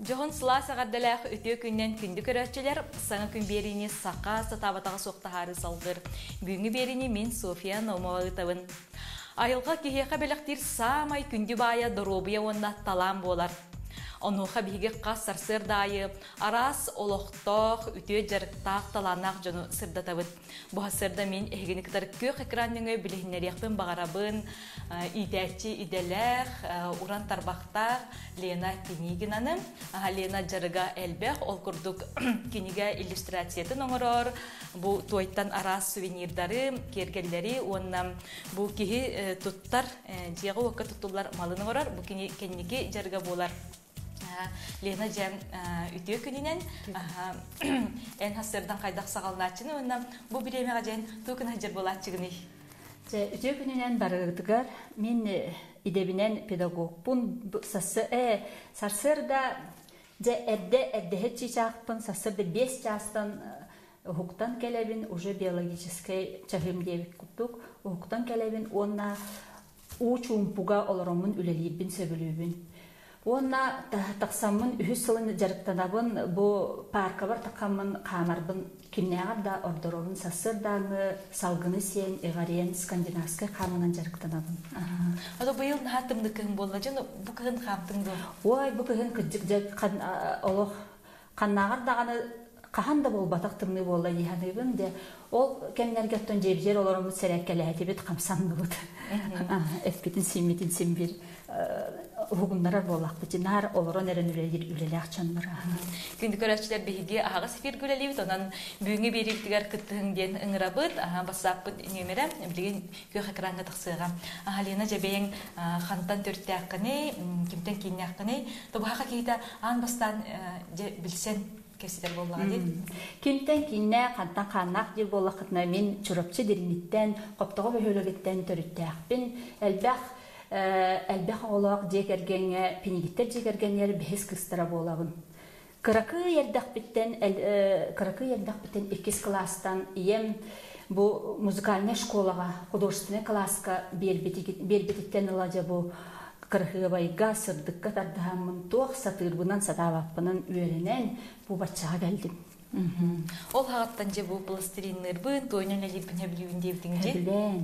Жоғын сыла сағардалақ өте күннен күнді көрәтчелер, саңа күн беріне сақа сатабатаға соқтағары салғыр. Бүгінгі беріне мен София Наумовалы табын. Айылға кехеқа белектер самай күнді бая доробия онна талам болар. Онуға бігі қас сарсыр дайы, арас олықтақ, үте жарықтақ таланақ жону сырда табыд. Бұға сырда мен әгені кітар көк экранның білігінерекпен бағарабын, идәтчі иделәқ, уран тарбақтақ Лена Кенигинаның. Лена жарыға әлбәқ, ол күрдік кенеге иллюстрациятын оңырыр. Бұл тойттан арас сувенирдары, кергелері, оннан бұл кеге тұттар, жеғы оқы тұттылар малын оңырыр. Бұл кенеге жарыға болар. Лена жем үтіе күнінен ән хасырдан қайдақ сағалыначыны, оннан бұл біремеға жән тұқын әжір болатчығыны. Үтіе күнінен барығыдығар, мен идебінен педагог бұн сарсырда әддәхет чичақпын, сарсырда 5 жастан ұхықтан кәләбін, уже биологическай чағым девік күттік, ұхықтан кәләбін, онна ұчуымпуға оларымын үлелейбін, сөбілейбін. Онна тақсамын үхіс сылын жарықтанабын, бұл парка бар тақамын қамарбын кемнеғар да ордоровын сасырдаңы, салғыны сен, эғариян, скандинавскай қамынан жарықтанабын. Ада бұйыл нағатымды кігін болна, жаны бұл кігін қамтыңды? Ой, бұл кігін күдік қаннағар дағаны қағанда бол батақтыңны болла еханыбын де, ол кәмінергеттен жер оларымыз сәрәккәлі әтебет қамсанды бұд. Әфбетін сенметін сен бір ұғымдары болақ бұд. Нар оларын әрін үлелі ақчанлары. Күнді көрәтшілер бейге аға сефир күлелі бұд, онан бүйіңі беріктігер күттігінден ұңыра бұд, басақ бұд нөмірі, білген көк экранға тақсыға. Лена жәбейін қантан төртті аққыны, кемтен кейіне аққыны, тобаға кейті аң бастан білсен кесидер боллаға дейді. Кемтен кейіне қантан қанақ дел болақытына мен чұрапчы дерінеттен, қоптығы бөхөлігеттен төрітті ақпен, әлбәқ олақ жекергенге, пенегеттер жекергенер бәхес кыстыра болағын. Қырақы ердақ біттен 2 кластан ем бұл музыкальная школаға, художественный класска бербететтен ұладя бұл Кырхы байга сырдыққа тардығамын тоқ сатырбынан сатаваппынан үйерінен бұл батшаға кәлдім. Ол хағаттан же бұл пластилиннер бұн, тойнын әліпіне білуін дептің же? Білен.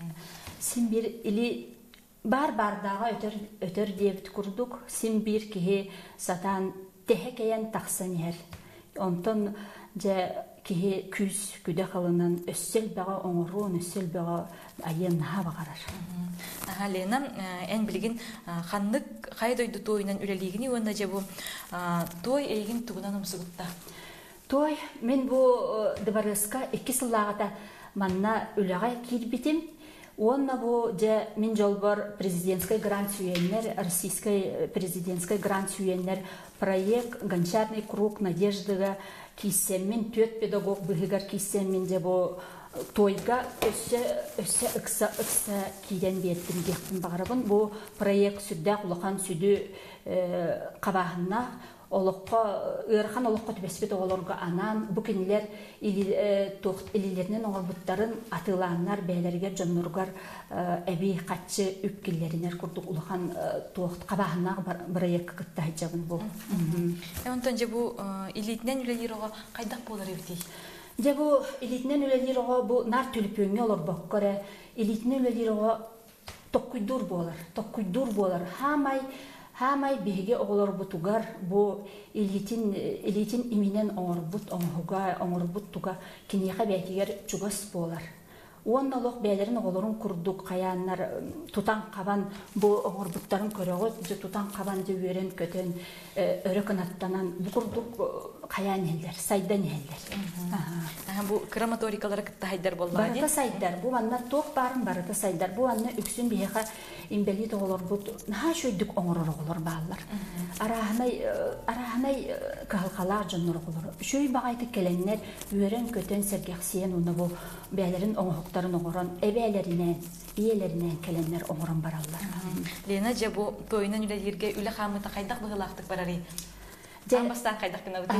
Сен бір үлі бар-бардағы өтір девді күрдік, сен бір кеге сатан тәхе кәйен тақсан ер. Онтын же кеге күз күді қалынан өссел бәға оңыруын, өссел бәға айын наға бағарар. Лена, ән білген қанлық қай дойды тойынан үлелегіне онда же бұл той әйгін тұғынан ұмсығытта? Той, мен бұл дыбарысқа 2 сыллағата манна үліға кербетім. Онна бұл же мен жол бар президентскай грант сүйенлер, российскай президентскай грант сүйенлер проект «Гончарный круг надеждыға» кейсеммен 4 педагог бұғығар кейсеммен же бұл тойга өссө ыкса кийден бердим дектин багарабын. Бу проект сүрдә кулахан сүдү кабагына олоққа ырхан олоққа төбеспет олорга анан бу кинилер илилеринен оңорбуттарын атыланнар бәйләргә жонноргар әби катчы үпкилләринер курдук улахан тоқт кабагына проект кытта хҗабын бу. Онтон же бу илитнен үлелерого кайдак болар эбити? Дебу элитнен үлелерого бу нар түлпөңө олор боккоре элитнен үлелерого токкуйдур болар хамай беге оголор бутугар бу элитин иминен оңорбут туга кинеха бәтигер чугас болар. Оннолох бәйләрен оголорун курдук каяннар тутан кабан бу оңорбуттарын көрөгөт же тутан кабан же өрен көтөн өрөкөнаттанан бу курдук каян элдер, сайдан элдер. Бу крематорикалар кытта хайдар болбады. Барата сайдар, бу анна ток барын барата сайдар. Бу анна үксүн бияга имбелит оголор бу наха шөйдүк оңорор оголор баалар. Арахнай калкалар жоннор оголор. Шөй багайты келеннер өрен көтөн сергексиен уна бу бәйләрен оңоктарын оңорон эбелеринен, иелеринен келеннер оңорон бараллар. Лена же бу тойнан үлелерге үле хамыта кайдак быгылактык барары. Жамбастан кайдак кына бути.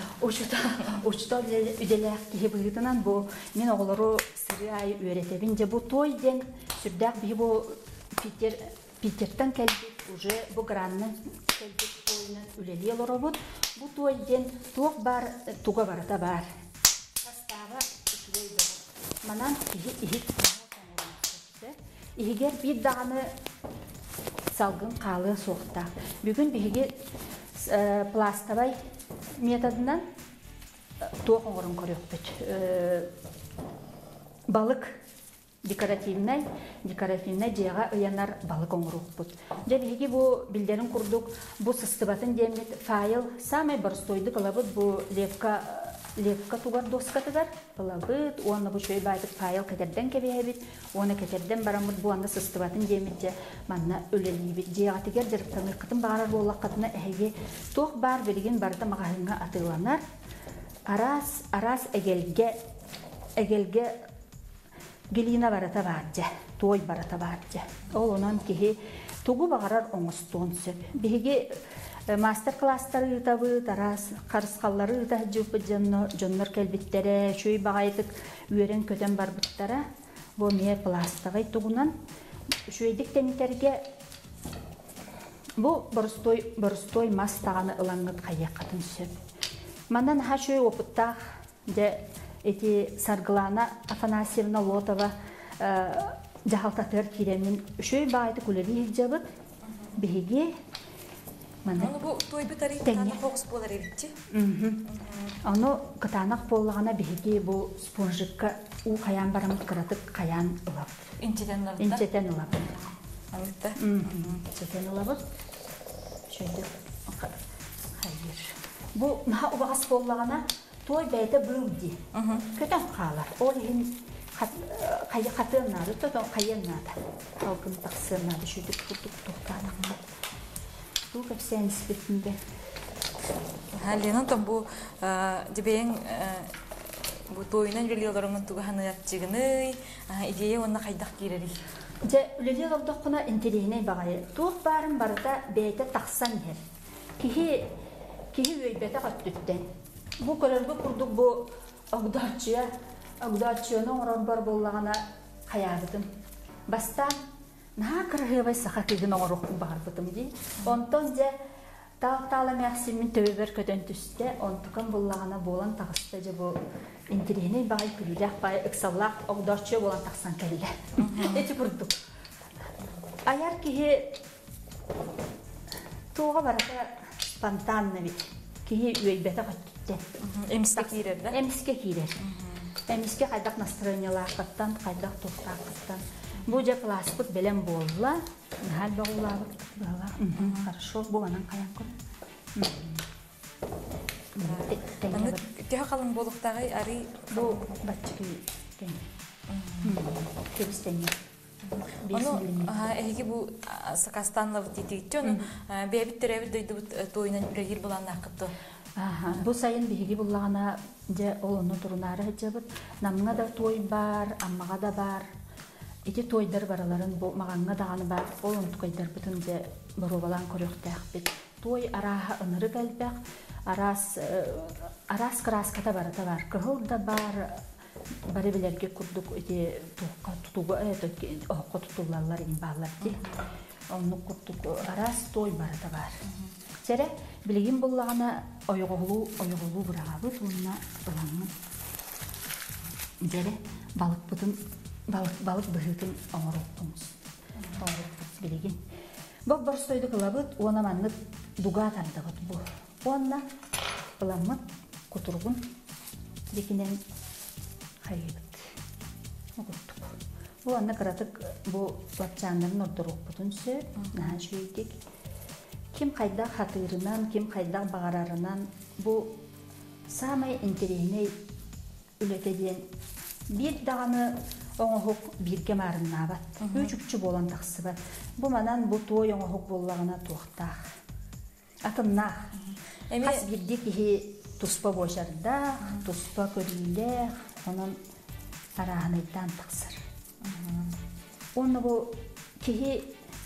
Учта үделәк ки быгытынан бу мен оголору сырай өретебин же бу тойден сүрдәк би бу Питертан келдик уже бу гранны келдик тойынан үлели олоробут. Бу тойден туох бар, туга барата бар. Состава үчүгөй бар. Манан ихит Игер бир даганы салгын калы соқта. Бүгін биге пластовай методынан тоқ оңырын көрөкпөт. Балык декоративный жега ыянар балык оңырукпут. Же биге бу билдерин курдук, бу сыстыбатын демет файл самый простойды кылабыт бу лепка тугар доскатыдар кылабыт. Оны бу чөй байтык файл кетерден кебебит. Оны кетерден барамыт бу анда сыстыбатын демет же манна өлелибит. Жега тигер жырыктаны кытын барар боллакатына эге тох бар билген барда магазинга атыланар. Арас эгелге Гелина барата баржа, той барата баржа. Ол онан кихи тугу багарар оңостон сөп. Биге мастер-класстары ытабы, тарас карыскаллары ыта жупы жоннор келбиттере, шөй багайтык үйерен көтен барбыттара. Бу мие пластагай тугунан шөйдик тенитерге бу борстой мастаганы ылаңгыт кайякатын сөп. Мандан ха шөй опыттах де эти Сарглана Афанасьевна Лотова жахалтатыр киремин шөй байды күлери жабыт биге мана бу тойбы тарихтан фокус болар элитти. Аны кытанак боллагана биге бу спонжикка у каян барамыт кыратып каян ылап. Инчетен ылап. Алта. Инчетен ылап. Шөйдү хайыр. Бу наха убагас боллагана той бәйті бүлді. Көтен қалар. Ол ең қайықатынады, төтен қайынады. Қалқын тақсынады, шүйдік күрдік тоқтаныңды. Бұл көпсен іспетінде. Ленон там бұл дебейін бұл тойынан үлелерінің туғаны ятчығыны, идея онына қайдақ керері. Үлелер олдыққына интерегіне бағайы. Туық барын барыда бәйті тақсан ер. Кихи өйбәті қаттүттен. Бу көрөргө курдук бу огдарчыны орон бар боллагана каябытым. Бастан на кыргыбай саха кигин орох барбытым ди. Онтон же тала максимин төбөр көтөн түсте, онтукан боллагана болан тагыста же бу интерене бай күлүлак бай ыксаллак огдарчы болан таксан келге. Эти курдук. Аяр кихи туга барата спонтанно бит. Кихи үйбәтә кайтты. Эмиске кирер да? Эмиске кирер. Эмиске кайдак настроениялардан, кайдак токтакыттан. Бу же пластик белем болла. Хал болла. Хорошо, бу анан каян көр. Аны тәһә калын болуктагы ари бу батчыки тен. Кебистен. Оно эги бу Сакастанлов дититтен бебиттеребит дойду тойнан үрегир булан акытты. Бу сайын биги буллагана же олону турунары жабыт. Намга да той бар, аммага да бар. Эти тойдар бараларын бу маганга даганы бар. Олон тойдар бүтүн же боробалан көрөктәк бит. Той араха ыныры галбак, арас краската барата бар. Кыгыл да бар. Бары билерге курдук эти тутуга окко тутулалар ин баллар ди. Онну курдук арас той барата бар. Сере билигин буллагана ойгулуу бурагабы туна булаңы. Жере балык быгытын оңорукпуңуз. Оңорукпуз билигин. Бу борстойду кылабыт, она манны дуга тандабыт бу. Онна ыламыт кутургун декинен хайбыт. Огуттук. Бу анна каратык бу лапчандарын ордорукпутун сө, наха шүйдик. Ким кайда хатырынан, ким кайда багарарынан бу самый интересный үлетеден бир даганы оңохук бирге марыннабат. Үчүкчү болан таксыбат. Бу манан бу той оңохук боллагына туактак. Атымнах. Хас бирди ки туспа бошарда, туспа көрүлдө, онун араханайдан таксыр. Оны бу ки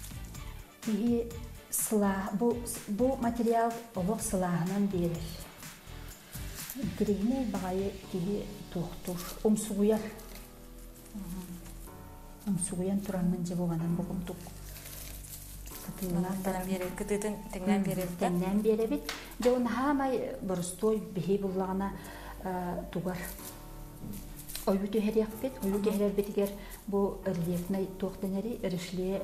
сыла бу материал олох сылаһынан берер. Дирегне багайы ки туктур, умсугуяр. Умсугуян тураннан же болганан бугумтук. Кытытын теңнен беребит. Теңнен беребит. Жон хамай борстой бихи буллагана тугар. Ойу төһәрәкпет, ойу төһәрбетигер бу рельефный тохтенери иришле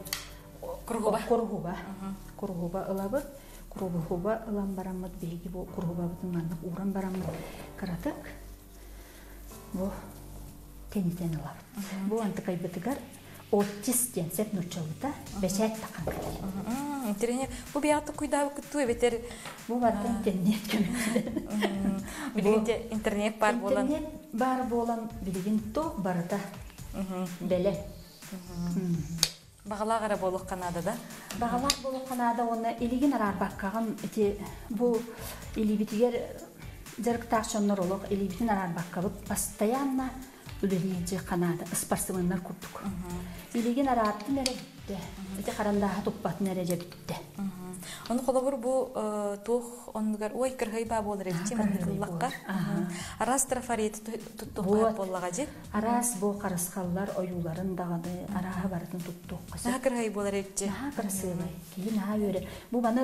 Кургуба ылабы. Кургуба ылам бараммат беги бу Кургуба бутуннан уран бараммат каратык. Бу тенитен ылабы. Бу антыкай бетигер оттис денсеп нучалыта бешет такан. Интерне бу биятты куйдабы күттү бетер. Бу бартан теннет көмөктү. Билгенде интернет бар болан. Интернет бар болан билген то барда. Беле. Бағалағара болық Канада да? Бағалақ болық Канада оны илеген арарбаққағын бұл илебетігер жарықтақшонлар олық илебетін арарбаққабып постоянно үлелейінже Канада спортсменлар күрдік. Илеген арарбатын әрі бітті. Қарандағы тұппатын әрі бітті. Оны қолабыр бұл тоқ оңығар ой кірғай ба болыр еді маңғылаққа. Арас трафареті тұттуға болаға же? Арас бұл қарысқалар ойуларын дағады араға барытын тұттуқ қасы. Наға кірғай болар еді? Наға кірісілай. Кейін наға өрі. Бұл баны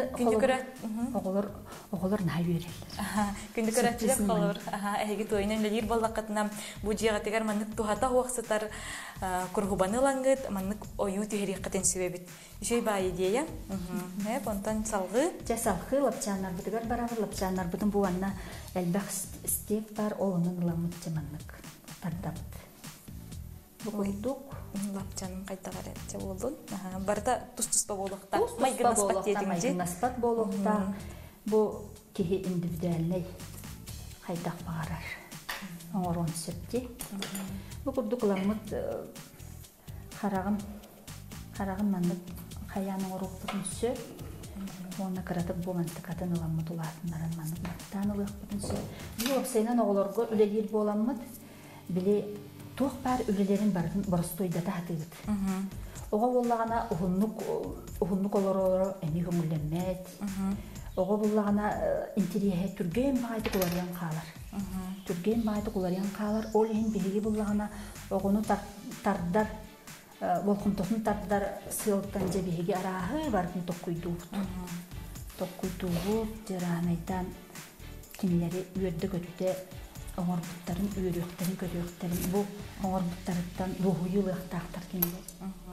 оғылар наға өрелер. Күнді көрәтчілер қолабыр. Әйгі тойынан лелер болаққатына бұл жиғатығар маңнық туғата уақсытар күрғубаны лаңғыд, маңнық ойу түйерек себебет. Үшей бай идея. Онтан салғы? Салғы лапчанар бұдығар барабыр лапчанар бұдың бұғанна әлбәқ степ бар олының ламыт жаманлық тардабыд. Бұғылдық. Лапчаным қайтағар әтте болдың. Барда тұс-тұспа болуқта. Майғынаспат болуқта. Бұл кеге индивидуальный қайтақ бағарар. Оңырон сөпте. Бұғылдық ламыт қарағын маңдық қаяның ұрықтығын сөп. Оны қыратып боланты қатын ұламыд ұлатынларын маңдық мақтан ұлықпытын сөп. Бұл оқсайынан оғыларға үлелер боламыд. Біле тоқ бар үлелерін бұрыстойдата атығыд. Оға болағана ұғынлық олар әмі көңілемет. Оға болағana интерие түрген бағайды қолариян қалар. Түрген бағайды қолариян қалар. Ол ең біліге болағana оғыны тардар Волқынтосын тардар сылттан жебеге арағы бардың тоққойдуғыд. Тоққойдуғыд, жаранайдан кемелері өрді көтті оңырбұттарын, өріқтарын, көтіқтарын. Бұл оңырбұттарыттан бұғыйы ұлықтақтар кемелер.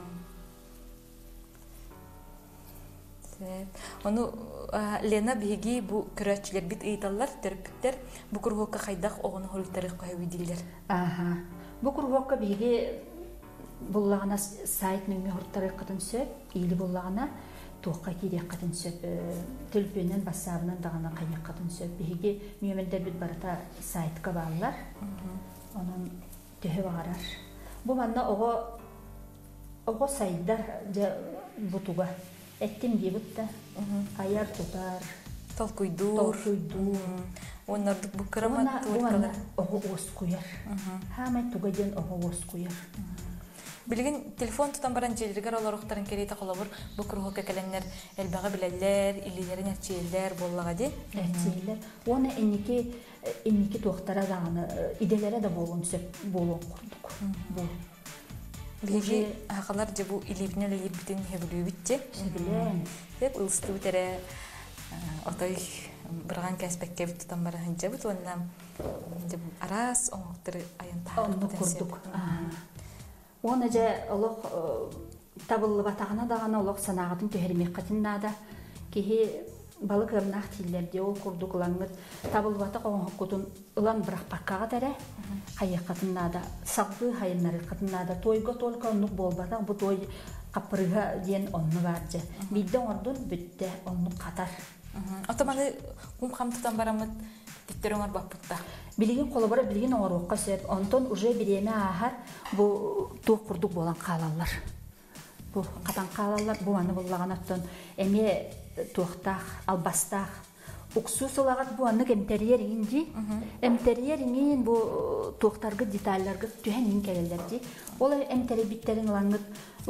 Оны Лена беги бұл көрәтшілер бит ұйталар, түріппіттер бұл күрғоққа қайдақ оғыны ғылықтары қойы дейділер. Бұл күрғоққа беги Бұллағына сайт нөмі ғұрттары қытын сөп, ейлі бұллағына тоққа кейдек қытын сөп, түлпенен бассабынан дағына қайдек қытын сөп. Беге мүйемендер бүт барыта сайтқа бағылар, оның төхі бағарар. Бұл манна оғы сайдар бұтуға. Әттен бе бұтта, аяр тұтар, толкуйдур. Онлардық бұл қырамат туырқалар. Оғы оз қойар. Хамай тұға ден оғы оз қойар. Билген телефон тутан баран желергер оларықтарын керейті қолабыр бұл күрғық кәкәләнлер әлбәға біләлер, илилерін әрчейлер боллаға де? Әрчейлер. Оны әнеке тоқтара дағаны, иделері де болуын сөп болуын құрдық. Билге ақалар же бұл илебінен әлебітін хебілі бітте? Білен. Деп ұлысты бітері отой бұрған кәспәкке біт тұтан баран же бұт, онынан арас оңықтыры аянтағы. Оны жа олық табылы батағына дағана олық санағытын төхермек қатыннада. Кеге балық ұрнақ тийлерде ол күрді қылаңыз табылы батақ оңық құтын ұлан бұрақ баққаға дәрі қайық қатыннада. Сағды хайынлары қатыннада. Тойға толқа ұнық бол батақ бұ той қапырыға ден онны бар жа. Бидді ордың бүтті онны қатар. Отаманы құм қамтыдан барамыд Титтер оңар баппытта. Билеген қолабара билеген оңар оққа сөп. Онтон уже биреме ағар бұл тоқ құрдық болан қалалар. Бұл қатан қалалар бұл аны болаған аттон әме тоқтақ, албастақ. Ұқсу сылағат бұл анық әмтериер еңді. Әмтериер еңген бұл тоқтарғы детайларға түйен ең кәлелерді. Ол әмтері біттерін лаңғыт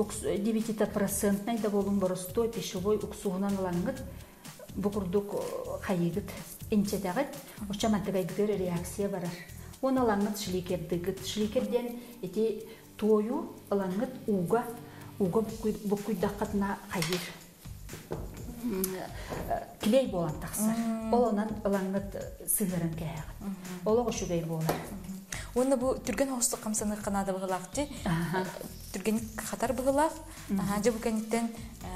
9% да болың бұрыстой пешевой ұқсуғынан лаңғыт. Бұл құрдық қайығыт. Инчедағыт, ұшча мантығайдығыр реакция барар. Оны алаңғыт шликердігіт. Шликерден еті тойу алаңғыт уға бұққүйдаққатына қайыр. клей болан тақсар. Ол онан ылаңыт сыгырын кәйәғын. Олығы шүгей болар. Оны бұл түрген хоқсты қамсаны қанады бұғылақ де. Түрген қатар бұғылақ. Жа бұл кәнеттен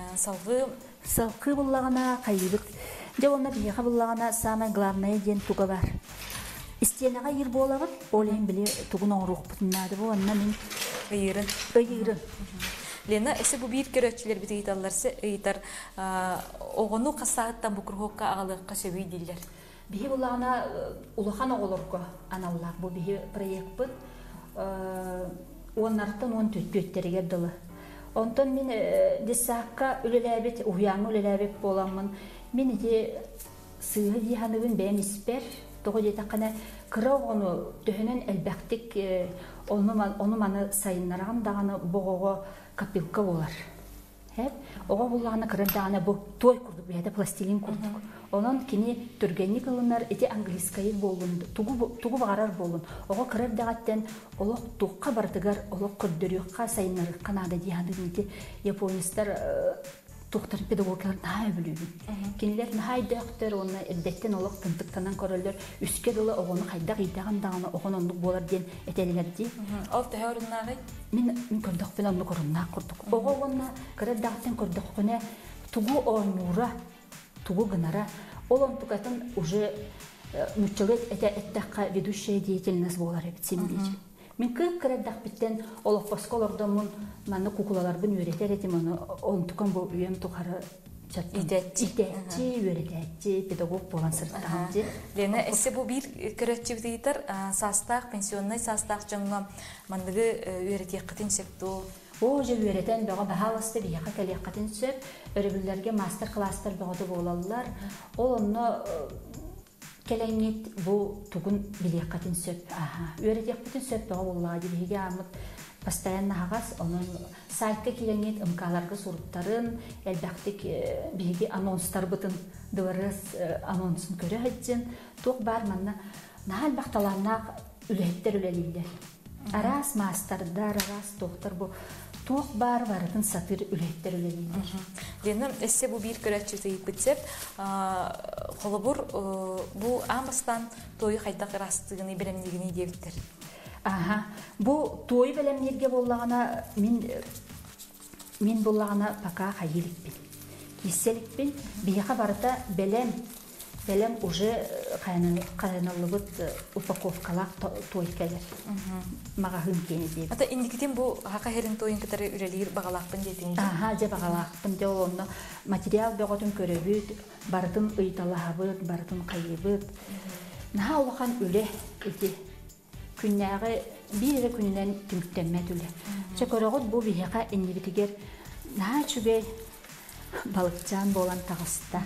салқы бұллағына қайыбыт. Жа оны бейеға бұллағына самай главная ден туға бар. Истенаға ер болағыт, олайын біле туғын оңыруқ бұтынады бұл. Онына мен ұйырын. Лена, әсі бұл бейір көрәтшілер біті еталарсы, етар оғыну қасағыттан бұл күрғоққа ағалыққа сөбей дейлер. Бейі бұлағына ұлыған оғылырғы аналар. Бұл бейі проект бұд. Оннарттан 14-тәріге дылы. Онтан мен десаққа үлеләбет, ұяңы үлеләбет боламын. Мен де сыйы дейханығын бәйін іспер. Тоғы детаққана кыра оғыны төхінен әлбәқтік оны маны сайынлараған дағаны бұғығы капилка болар. Оға бұлағына кырындағына бұл той күрдік, бәйді пластилин күрдік. Онын кені түргенні кылынар, әте английскайыр болын, туғы бағарар болын. Оға кырардағаттен олық туққа бардығар, олық күрдіріққа сайынлары қанады дейханды японистар туқтар педагогикалар наһай бүлүгүн. Кинилер наһай дөктөр, оны эддеттен олық тынтыктанан көрөлөр, үске дылы оғыны қайдақ идаған дағаны оғын ондық болар ден әтелілер дей. Ол тәе орыннағы? Мен көрдіқ пен ондық орыннақ көрдік. Оға оғынна кырардағаттен көрдіқ көне тугу ойнура, тугу гынара. Ол онтықатын уже мүтчілет әттәққа ведущая деятельность болар ебітсем дейчі. Мен кырардақ біттен олық басқаларда мұн мәні кукулаларбын өретер етім, оны тұқан бұл үйем тұқары итәтчі, өретәтчі, педагог болан сұрттаған де. Лена, әсі бұл бір көрәтчі етер, састақ, пенсионный састақ жаңға мандығы өретек қытын септі. О, же өретен бәға бәғаласты бейеқа кәлек қытын сөп, өребілерге мастер-кластар бәғады болалылар. Ол оны Келеңет бұл тұғын білек қатын сөп. Өретек бұтын сөп бұға болағады. Бейге амыт постоянно ағас, оның сайтқа келеңет ұмкаларға сұрыптарын, әлбәқтік бейге анонстар бұтын дұварыз анонсын көрі әйтсен, тоқ бар манна нағал бақталарнақ үләйттер үләлейлер. Арас мастардар, арас тоқтар бұл тоқ бар барытын сатыр үләйттер үләлейлер. Ленім, әссе бұл бір көрәтші бітсеп, қолыбыр бұл амыстан тойы қайдақ растығыны білемнегіне дебіттер. Бұл тойы білемнерге болағына мен болағына пақа қайелікпен. Кеселікпен бейіға барыта бәлем уже қайналыбыт упаковкалақ той кәлер. Мағағын кені дейбі. Ата индикетен бұл хақа херін тойын кітары үрелер бағалақпын дейтін де? Же бағалақпын де оны материал бәғатын көребіт, бардын ұйталағабыт, бардын қайыбыт. Наға олақан үлі еті. Күннәғы бір күнінен түміктенмәд үлі. Чекорағыт бұл бейіға әнебітігер наға чүгей балықчан болан тағыста.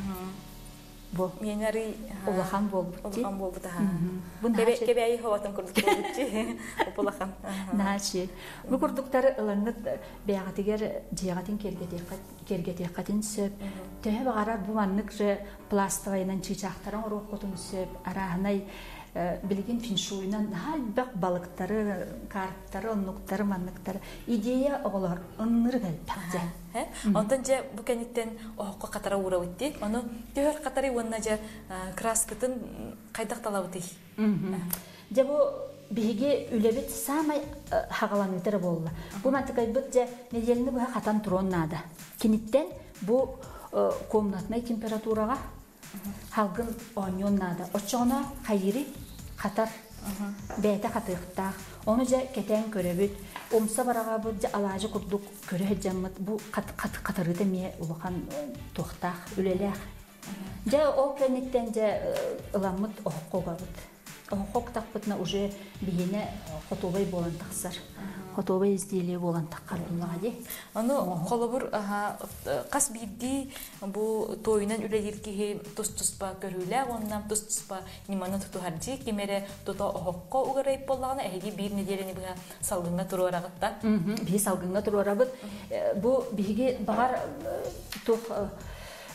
Менәрі олақан болбыт. Олақан болбыт. Кебе айы хаватын күрдік болбыт. Олақан. Нәші. Бұл күрдіктары ылыңыт бәғатығер жиғатын кергетек қатын сөп. Төе бағарар бұл маннық жы пластығайынан чыйчақтарын ұрық қотын сөп. Арағынай білген финшуйынан әлбәқ балықтары, карттары, ұннықтары, маннықтары. Идея оғылар ұнныр кәлпәқті. Онтан жа бұл кәнеттен оғыққа қатара ұра өтті. Оны төхер қатары онына жа краскытын қайдақ тала өтті. Жа бұл бейге үлебет самай хағаланытыры болы. Бұл мәтікай бұд жа неделіні бұға қатан тұроннады. Кенеттен бұл комнатный температураға халгын оньоннады. Очоғына қайыры қатар бәйті қатықтақ. Оны жа кәтен көребіт. Омса бараға бұл жа алажы күрдік көрі жаммыт. Бұл қатырыды ме ұлыған тоқтақ, үлеләқ. Жа ол кәнеттен жа ұламыт оққоға бұд. Оққоқтақ бұтына уже бейіне қотовай болан тақсар. Қотовай іздейлі болан таққар ұлаға де. Оны қолыбыр қас бейді бұл тойынан үлелерге тұс-тұспа көрілі, онынан тұс-тұспа неманы тұту харджи, кемері тұта оққа ұғырайып болағына әйге бір неделені бұға салғынға тұру арағытта? Бей салғынға тұру арағыт. Бұл бейге бағар тұқ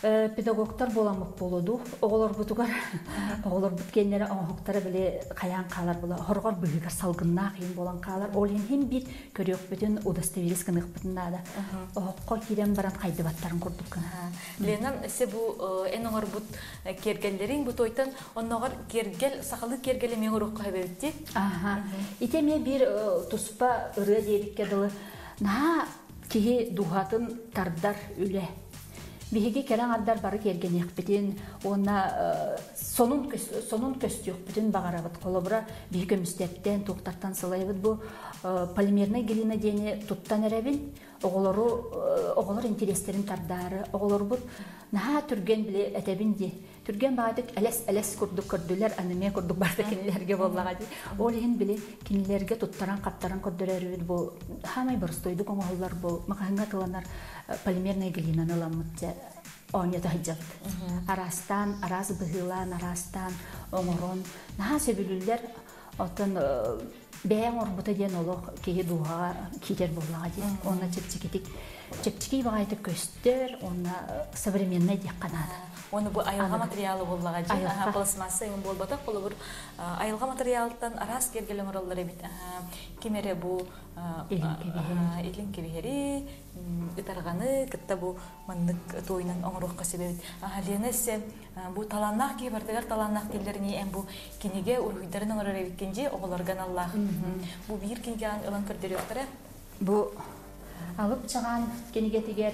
педагогтар боламык болуду. Оголор бутугар, оголор буткенлери оңоктары биле каян калар була. Хоргор быгыгар салгынна кыйын болан калар. Ол хем бир көрөк бүтүн удостоверис кынык бүтүннада. Окко кирен баран кайдыбаттарын курдук кына. Ленам эсе бу эн оңор бут кергеллерин бут ойтан онногор кергел сакалы кергеле мен урукка берди. Ите мен бир туспа ыры дебикке дылы. На кихи дугатын тардар үле. Биһиги келен аддар бары кергенек битин, она сонун көстүк битин багарабыт колобра биһи көмүстеттен туктартан сылайбыт бу полимерный глина дени туттан эребин, оголор интерестерин тардары, оголор бут наха түрген биле этебин ди. Түрген баадык элес курдук көрдүлөр, аныме курдук барда кинилерге боллага ди. Ол ен биле кинилерге туттаран каттаран көрдөрөрүбүт бу хамай борстойдук оңоллар бу маканга тыланар полимерный глинаны ламытча оньята хыджабыт. Арастан, араз быгылан, арастан, оңорон. Наха сөбүлүллер отын бәң орбута ден олох кеге дуға китер боллага ди. Онна чепчики багайты көстөр, онна современный дек канады. Оны бу айылга материалы боллага ди. Пластмасса ем болбата колобур айылга материалдан арас кергелен ороллар бит. Кимере бу илин кебери итарганы кытта бу мандык тойнан оңрукка себебит. Ленесе бу таланнак ки бардыгар таланнак тилдерини эм бу кинеге ургуйдарын оңрора биткенже оголорган Аллах. Бу бир кинеге ылан көрдөрөктөрө. Бу алып чыган кинеге тигер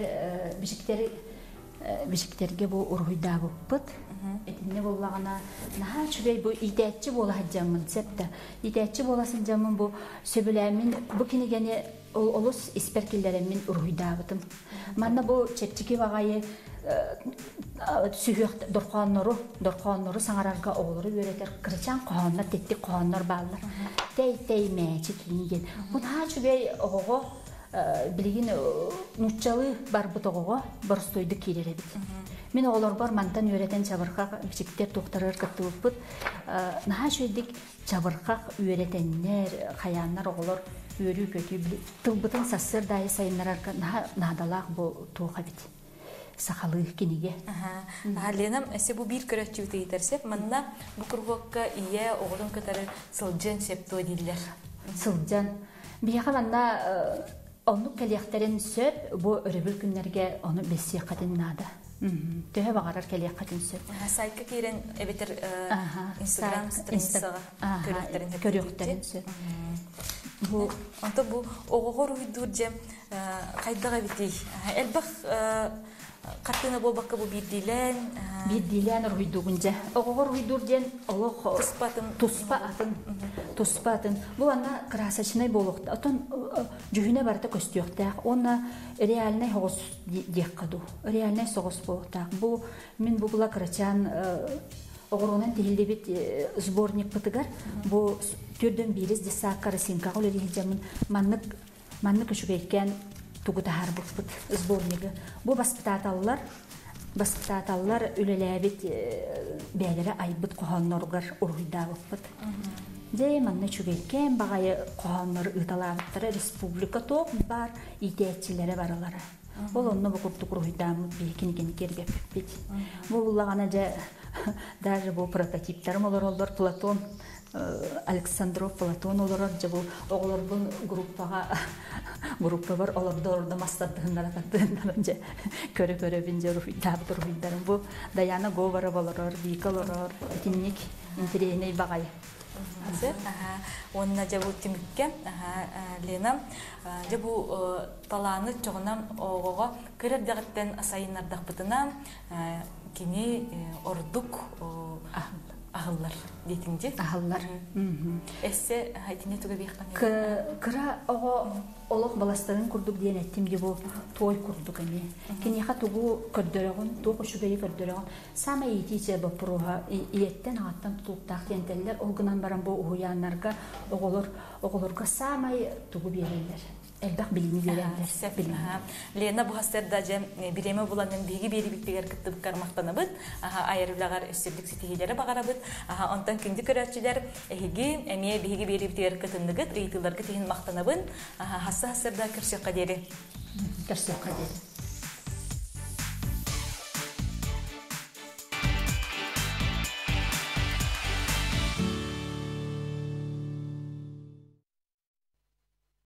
бишиктерге бу ургуйда буппут. Этинне боллагана наха чүбей бу идәтчи бола хаҗамын септе. Идәтчи боласын жамын бу сөбүләмин бу кинегене олус исперкиллеремин ургуйда бутым. Манна бу чепчики багайы сүйөк дорконнору саңарарга оголору өретер кырчан кооннар тетти кооннор баллар. Тей мэчи кинген. Бу наха чүбей ого билигин нуччалы бар бутого борстойду киреребит. Мен олар бар мантан өретен чабыркак бичиктер токтарыр кыттыбыт. Наха шөйдик чабыркак өретеннер, хаяннар оголор өрү көтү тылбытын сассыр дайы сайыннарарка надалак бу туга бит. Сахалы кинеге. Ленам эсе бу бир көрөчү тейтерсеп, мында бу кургокка ие оголун кытары сылжан септо диллер. Сылжан. Бияга мында оннук келияктерин сөп бу өрөбүл күннерге оны бесиякатын нада. Төһө багарар келиякатын сөп. Сайка кирен эбетер Instagram страницага көрөктерин сөп. Бу онто бу огогор уйдурже кайдага бити. Элбах картина болбакка бу бидилен уйдугунжа. Огогор уйдуржен олох туспатын. Бу ана красочный болохта. Отон жүһүнө барта көстүөктак. Онна реальный хогос деккаду. Реальный согос болохтак. Бу мен бу була крачан огоронан тилдебит сборник пытыгар. Бу түрдөн бирис десак карасинка олер илжамын маннык үшүгейкен тугутахар бут сборниги. Бу баспытаталлар үлелебит бәлере айбыт кохонноргар ургуйда бут. Же манны чүгейкен багайы кохоннор ыталабыттары республика топ бар идеятчилери баралары. Ол онно бу куртук ургуйдамы бекинген кергеп бит. Бу буллагана же даже бу прототиптер олор Платон Александров Платон олорор жабу оголордун группа бар олордорда мастардыгындар атактыгындар же көрө бинже руфидарын бу Даяна Говора болорор бикалорор тинник интерейный багай. Онна жабу тимикке Лена жабу таланы чогунам огого кырыр дагыттан асайыннардак бытына кини ордук ахыллар дейтинде. Ахыллар. Эссе хайтине туга бияққан. Кыра ого олох баластарын курдук диен еттим де бу той курдук эми. Кинеха тугу көрдөрөгөн, тугу шүгөй көрдөрөгөн. Сама итиче бапруга иеттен аттан тутуктак кентеллер олгунан баран бу уяннарга оголорга самай тугу берелер. Элбак билими берелер. Лена бу хастерда же биреме буланын биги берибиктегер кыттып кармактанабыт. Айырылагар эсселдик ситигелери багарабыт. Онтан кинди көрөчүлөр эги эмие биги берибиктегер кытындыгыт ыйтыларга теген мактанабын. Хастерда кирсек кадери.